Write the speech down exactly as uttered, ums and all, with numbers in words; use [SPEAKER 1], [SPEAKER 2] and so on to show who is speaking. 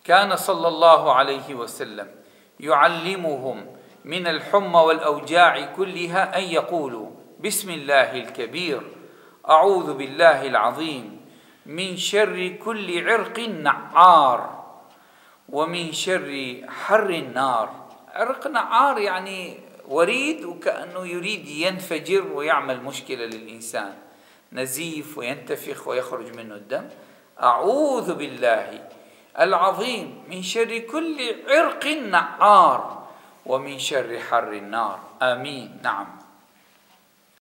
[SPEAKER 1] كان صلى الله عليه وسلم يعلمهم من الحمى والأوجاع كلها أن يقولوا بسم الله الكبير أعوذ بالله العظيم من شر كل عرق نعار ومن شر حر النار. عرق نعار يعني وريد، وكأنه يريد ينفجر ويعمل مشكلة للإنسان، نزيف وينتفخ ويخرج منه الدم. أعوذ بالله العظيم من شر كل عرق نعار ومن شر حر النار. آمين. نعم.